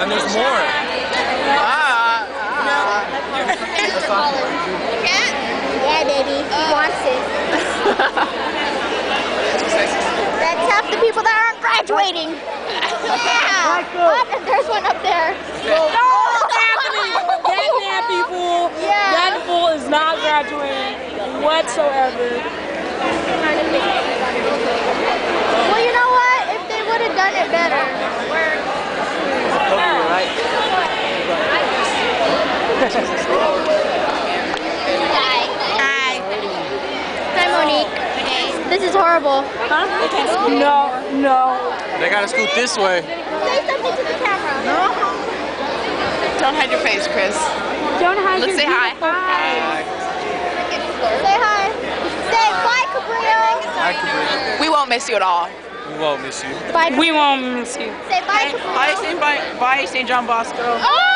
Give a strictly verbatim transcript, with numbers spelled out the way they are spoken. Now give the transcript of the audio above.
And there's more. Ah! You can't? Yeah, baby. He wants it. That's half the people that aren't graduating. Yeah. Oh, there's one up there. No, it's happening. That nappy fool. Yeah. That fool is not graduating whatsoever. Well, you know what? If they would have done it better. Right. Hi. Hi. Hi, Monique. This is horrible. Huh? No, no. They gotta scoot this way. Say something to the camera. No. Don't hide your face, Chris. Don't hide Look, your say hi. Hi. Say hi. Say bye, Cabrillo. Hi, Cabrillo. We won't miss you at all. We won't miss you. Bye. We won't miss you. Say bye, Cabrillo. Bye, Saint Bye, Saint John Bosco. Oh!